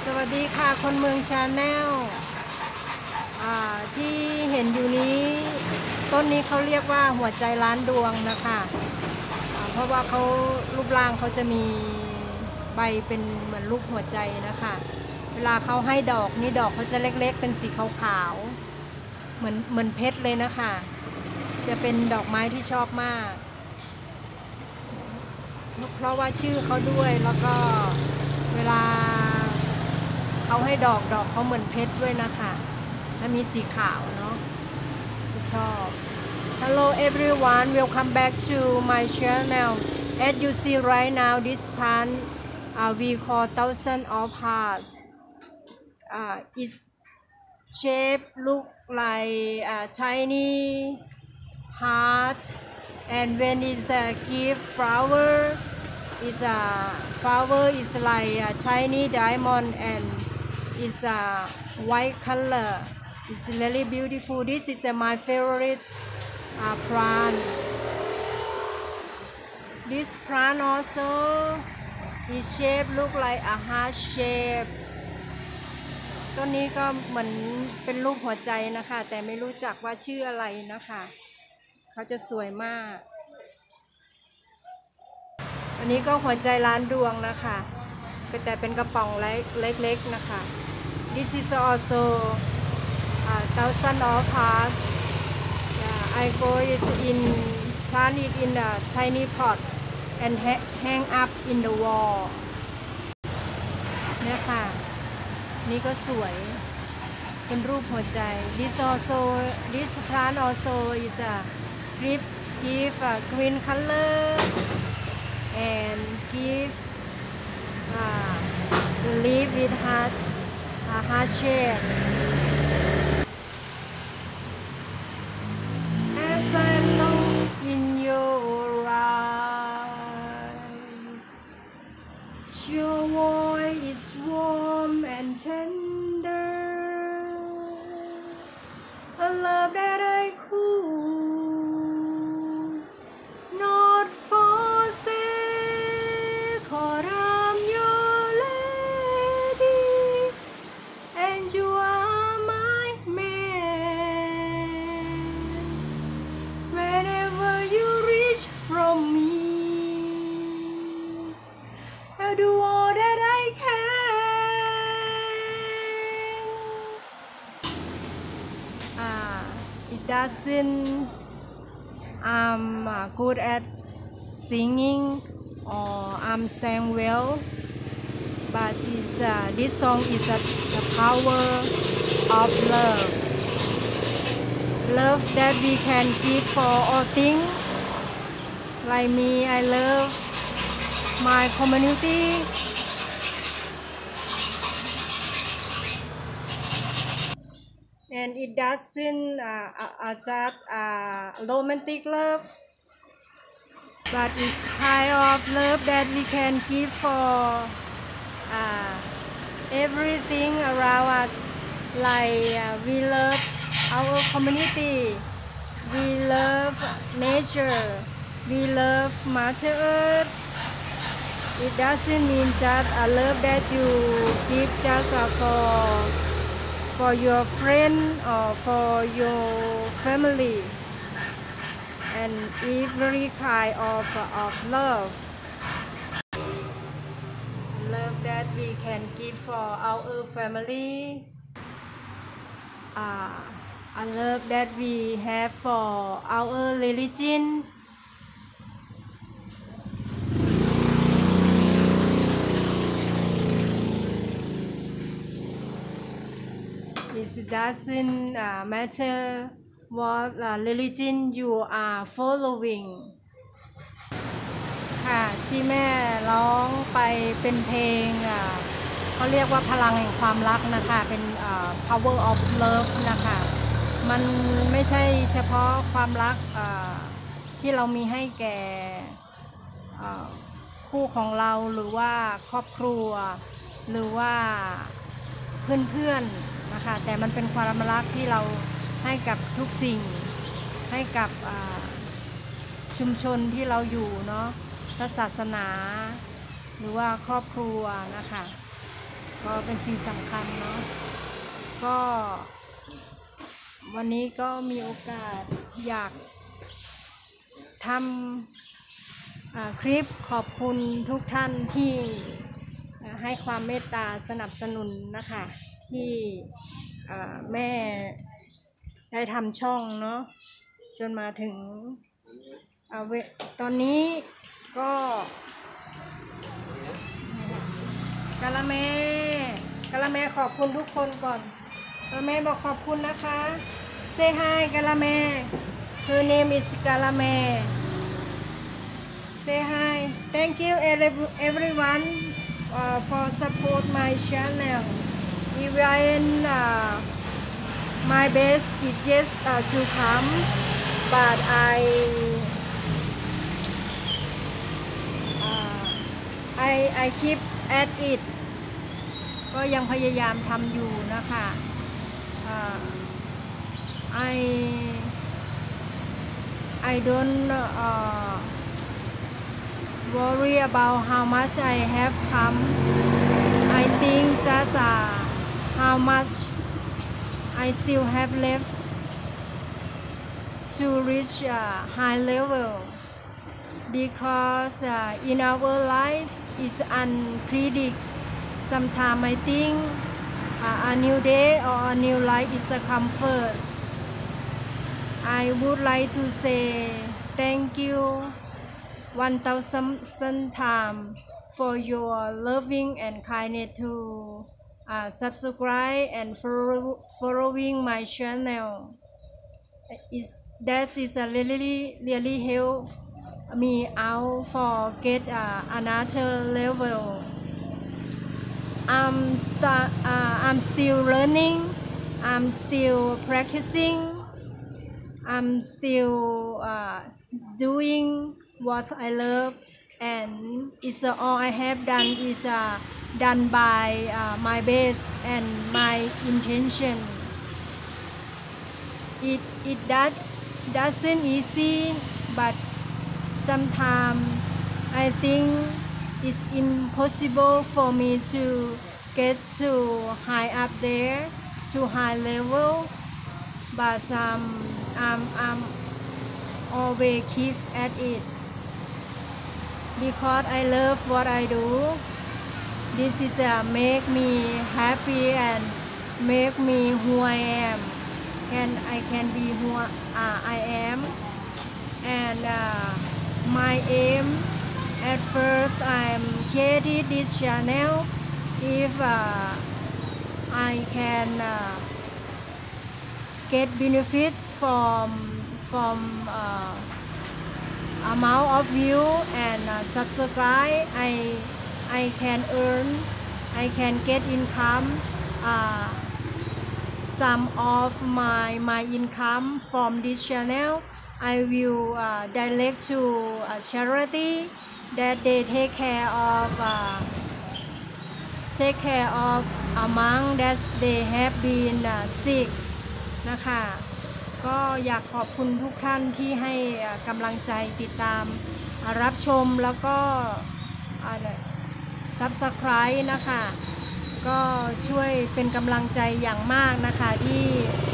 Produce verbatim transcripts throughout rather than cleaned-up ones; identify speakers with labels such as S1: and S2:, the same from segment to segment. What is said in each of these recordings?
S1: สวัสดีค่ะคนเมืองชาแนลที่เห็นอยู่นี้ต้นนี้เขาเรียกว่าหัวใจล้านดวงนะคะเพราะว่าเขารูปร่างเขาจะมีใบเป็นเหมือนรูปหัวใจนะคะเวลาเขาให้ดอกนี่ดอกเขาจะเล็กๆเป็นสีขาวๆเหมือนเหมือนเพชรเลยนะคะจะเป็นดอกไม้ที่ชอบมากเพราะว่าชื่อเขาด้วยแล้วก็เวลาเขาให้ดอกดอกเขาเหมือนเพชรด้วยนะคะและมีสีขาวเนาะชอบ Hello everyone, welcome back to my channel. As you see right now, this plant uh, we call thousand of hearts. Uh, its shape look like a tiny heart, and when it's a give flower, it's a flower is like a tiny diamond and it's a white color. It's really beautiful. This is uh, my favorite uh, plant. This plant also is shape look like a heart shape. ต้นนี้ก็เหมือนเป็นรูปหัวใจนะคะแต่ไม่รู้จักว่าชื่ออะไรนะคะเขาจะสวยมากอันนี้ก็หัวใจล้านดวงนะคะแต่เป็นกระป๋องเล็กๆนะคะ This is also uh, thousand of hearts. Yeah, I go is in plant it in a tiny pot and ha hang up in the wall เนี่ยค่ะนี่ก็สวยเป็นรูปหัวใจ This also this plant also is a give give a green color and give uh, the leaf with heart uh, heart shape. As I look in your eyes, your voice is warm and tender. A love that I could not forsake. 'Cause I'm your lady and you are my man. Whenever you reach from me, I'll do all that I can. Ah, it doesn't I'm uh, good at singing or I'm sang well, but it's, uh, this song is uh, the power of love. Love that we can give for all things. Like me, I love my community. And it doesn't uh, uh, just uh, romantic love, but it's kind of love that we can give for uh, everything around us. Like uh, we love our community, we love nature, we love Mother Earth. It doesn't mean just a love that you give just uh, for for your friend or for your family, and every kind of, of love love that we can give for our family, uh, a love that we have for our religion, it doesn't uh, matter what uh, religion you are following. ค่ะที่แม่ร้องไปเป็นเพลงเขาเรียกว่าพลังแห่งความรักนะคะเป็น power of love นะคะมันไม่ใช่เฉพาะความรักที่เรามีให้แก่คู่ของเราหรือว่าครอบครัวหรือว่าเพื่อนๆนะคะแต่มันเป็นความรักที่เราให้กับทุกสิ่งให้กับชุมชนที่เราอยู่เนาะศาสนาหรือว่าครอบครัวนะคะก็เป็นสิ่งสำคัญเนาะก็วันนี้ก็มีโอกาสอยากทำคลิปขอบคุณทุกท่านที่ให้ความเมตตาสนับสนุนนะคะที่แม่ได้ทำช่องเนาะจนมาถึงตอนนี้ก็กะละแมกะละแมขอบคุณทุกคนก่อนกะละแมบอกขอบคุณนะคะ Say hi กะละแม Her name is กะละแม Say hi Thank you everyone uh, for support my channel even uh, my best is just uh, to come but I uh, I I keep at it ก็ยังพยายามทำอยู่นะคะ uh, I I don't uh, worry about how much I have come I think just uh, how much I still have left to reach a high level because uh, in our life is unpredictable. Sometimes I think uh, a new day or a new life is a come first. I would like to say thank you one thousand times for your loving and kindness to uh, subscribe and follow, following my channel. Is that is a really really help me out for get uh, another level. I'm start uh, I'm still learning. I'm still practicing. I'm still uh, doing what I love, and it's uh, all I have done is uh, done by uh, my best and my intention. It it that doesn't easy, but sometimes I think it's impossible for me to get to high up there, to high level. But um, I'm I'm always keep at it because I love what I do. This is uh, make me happy and make me who I am. Can I can be who uh, I am, and uh, my aim at first I'm created this channel if uh, I can uh, get benefit from from uh, amount of view and uh, subscribe. I I can earn, I can get income. Uh, some of my my income from this channel I will uh, direct to a charity that they take care of uh, take care of among that they have been uh, sick นะคะก็อยากขอบคุณทุกท่านที่ให้กำลังใจติดตามรับชมแล้วก็ Subscribe นะคะก็ช่วยเป็นกำลังใจอย่างมากนะคะที่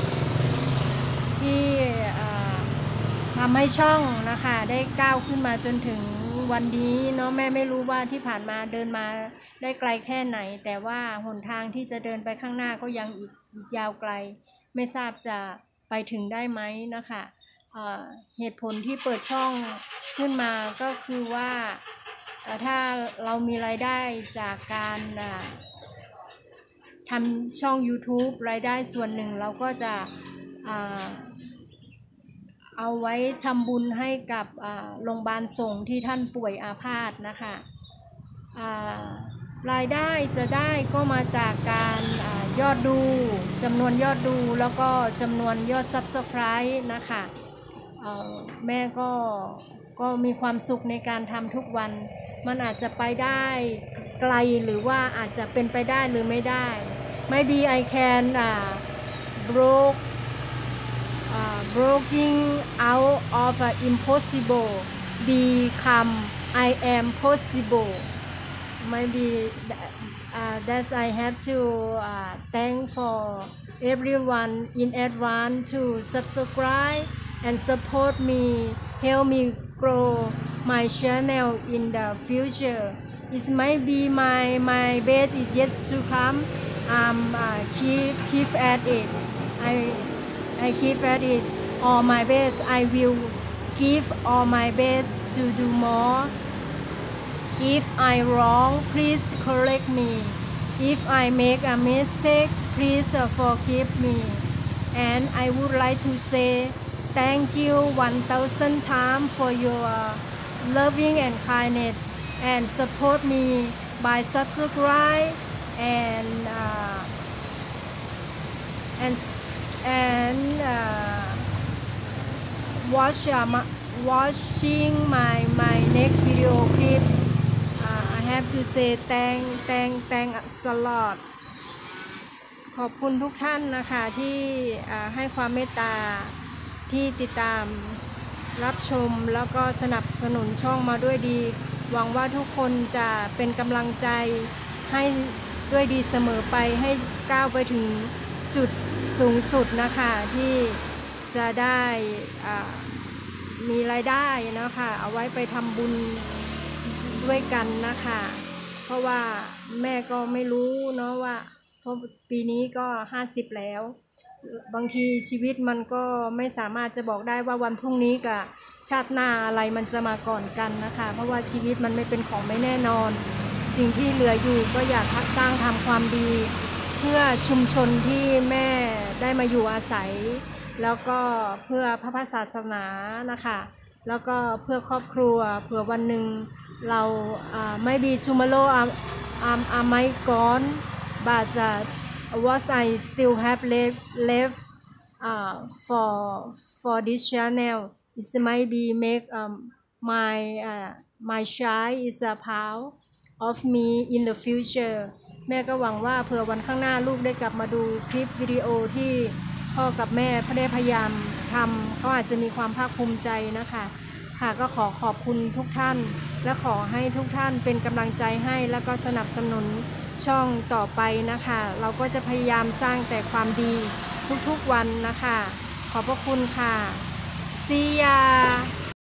S1: ที่ทำให้ช่องนะคะได้ก้าวขึ้นมาจนถึงวันนี้เนาะแม่ไม่รู้ว่าที่ผ่านมาเดินมาได้ไกลแค่ไหนแต่ว่าหนทางที่จะเดินไปข้างหน้าก็ยังอีกยาวไกลไม่ทราบจะไปถึงได้ไหมนะคะเอ่อเหตุผลที่เปิดช่องขึ้นมาก็คือว่าถ้าเรามีรายได้จากการทำช่อง YouTube รายได้ส่วนหนึ่งเราก็จะเอาไว้ทำบุญให้กับโรงพยาบาลสงฆ์ที่ท่านป่วยอาพาธนะคะรายได้จะได้ก็มาจากการยอดดูจำนวนยอดดูแล้วก็จำนวนยอด Subscribe นะคะแม่ก็ก็มีความสุขในการทำทุกวันมันอาจจะไปได้ไกลหรือว่าอาจจะเป็นไปได้หรือไม่ได้ maybe I can uh, broke uh, breaking out of uh, impossible become I am possible maybe uh, that I have to uh, thank for everyone in advance to subscribe and support me, help me grow my channel in the future. It might be my my best is yet to come. Um, uh, keep keep at it. I I keep at it. All my best. I will give all my best to do more. If I wrong, please correct me. If I make a mistake, please forgive me. And I would like to say thank you one thousand times for your loving and kindness and support me by subscribe and uh, and and uh, watch uh, my, watching my my next video clip. I have to say thank thank thank a lot ขอบคุณทุกท่านนะคะที่ให้ความเมตตาที่ติดตามรับชมแล้วก็สนับสนุนช่องมาด้วยดีหวังว่าทุกคนจะเป็นกำลังใจให้ด้วยดีเสมอไปให้ก้าวไปถึงจุดสูงสุดนะคะที่จะได้มีรายได้นะคะเอาไว้ไปทำบุญด้วยกันนะคะเพราะว่าแม่ก็ไม่รู้เนาะว่าเพราะปีนี้ก็ห้าสิบแล้วบางทีชีวิตมันก็ไม่สามารถจะบอกได้ว่าวันพรุ่งนี้กับชาติหน้าอะไรมันจะมาก่อนกันนะคะเพราะว่าชีวิตมันไม่เป็นของไม่แน่นอนสิ่งที่เหลืออยู่ก็อยากสร้างทำความดีเพื่อชุมชนที่แม่ได้มาอยู่อาศัยแล้วก็เพื่อพระพุทธศาสนานะคะแล้วก็เพื่อครอบครัวเผื่อวันหนึ่งเราไม่be tomorrow I'm I'm I might gone but uh, what I still have left left uh, for for this channel it might be make um, my uh, my child is a proud of me in the future แม่ก็หวังว่าเผื่อวันข้างหน้าลูกได้กลับมาดูคลิปวิดีโอที่พ่อกับแม่ได้พยายามทำเขาอาจจะมีความภาคภูมิใจนะคะค่ะก็ขอขอบคุณทุกท่านและขอให้ทุกท่านเป็นกำลังใจให้แล้วก็สนับสนุนช่องต่อไปนะคะเราก็จะพยายามสร้างแต่ความดีทุกๆวันนะคะขอบพระคุณค่ะ See ya